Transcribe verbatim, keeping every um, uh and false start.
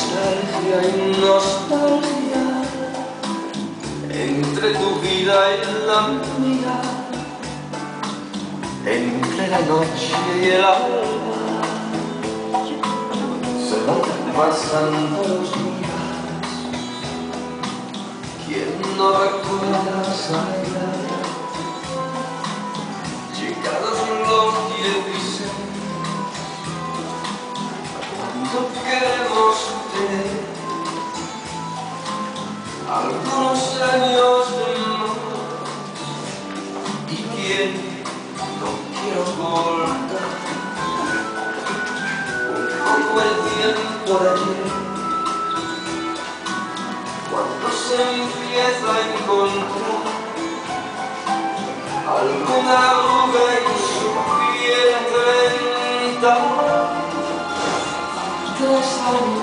nostalgia y nostalgia, entre tu vida y la mía, entre la noche y el alba, se van pasando los días. ¿Quién no recuerda esa edad? Llegados los dieciséis, cuando queremos tener algunos años de más, y quién no quiero volver un poco el tiempo de ayer, cuando se empieza a encontrar alguna arruga en su piel entre tres años